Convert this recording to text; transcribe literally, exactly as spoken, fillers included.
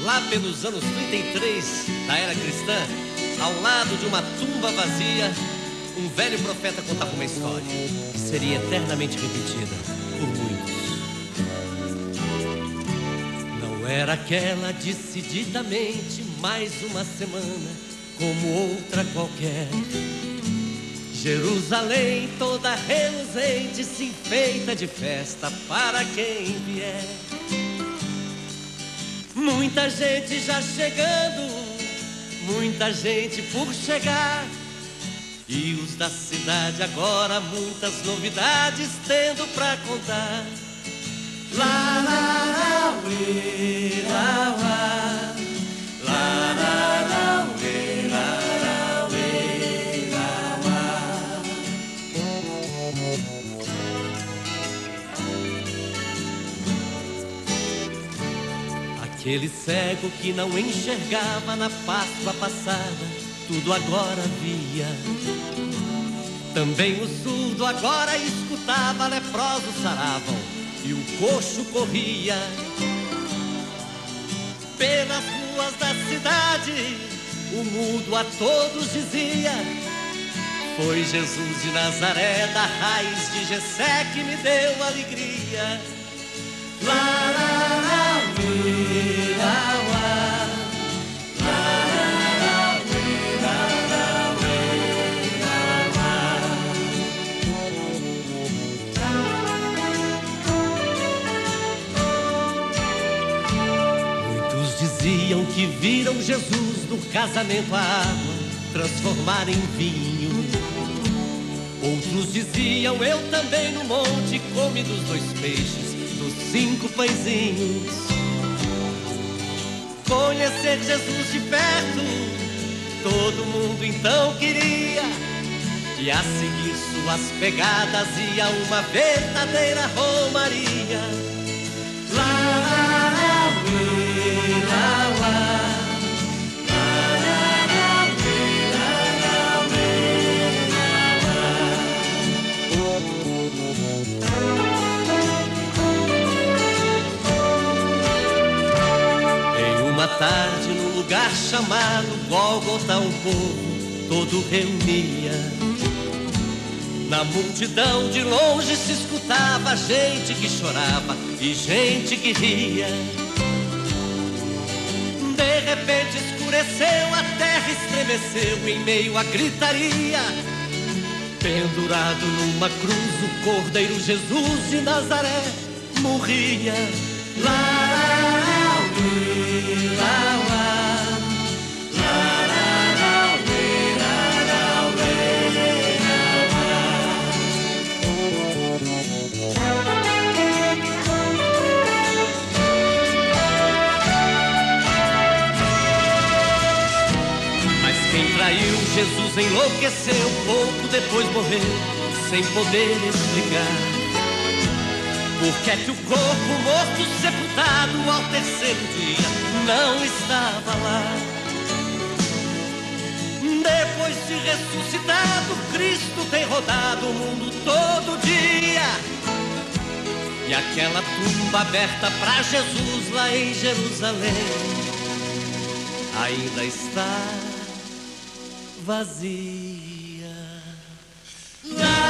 lá pelos anos trinta e três da era cristã, ao lado de uma tumba vazia, um velho profeta contava uma história que seria eternamente repetida por muitos. Não era aquela decididamente mais uma semana como outra qualquer. Jerusalém toda reluzente se enfeita de festa para quem vier. Muita gente já chegando, muita gente por chegar. E os da cidade agora muitas novidades tendo pra contar. Lá, lá, lá, uê, lá, lá. Lá, lá, lá, uê, lá, lá, uê, lá, lá. Aquele cego que não enxergava na Páscoa passada, tudo agora via. Também o surdo agora escutava, leprosos saravam e o coxo corria. Pelas ruas da cidade, o mudo a todos dizia: foi Jesus de Nazaré, da raiz de Jessé, que me deu alegria. Lá, lá, lá, uê, lá, lá. Diziam que viram Jesus no casamento a água transformar em vinho. Outros diziam: eu também no monte comi dos dois peixes, dos cinco pãezinhos. Conhecer Jesus de perto todo mundo então queria, e a seguir suas pegadas ia uma verdadeira romaria. Lá, lá, lá, uê, lá, lá. Uma tarde, num lugar chamado Gólgota, um povo todo reunia. Na multidão de longe se escutava gente que chorava e gente que ria. De repente escureceu, a terra estremeceu em meio à gritaria. Pendurado numa cruz, o Cordeiro Jesus de Nazaré morria. Lá, lá, lá, uê, lá, lá. Lá, lá, lá, uê, lá, lá, uê, lá, lá. Mas quem traiu Jesus enlouqueceu, pouco depois morreu, sem poder explicar. Por que é que o corpo morto sepultado ao terceiro dia não estava lá? Depois de ressuscitado, Cristo tem rodado o mundo todo dia. E aquela tumba aberta para Jesus lá em Jerusalém ainda está vazia.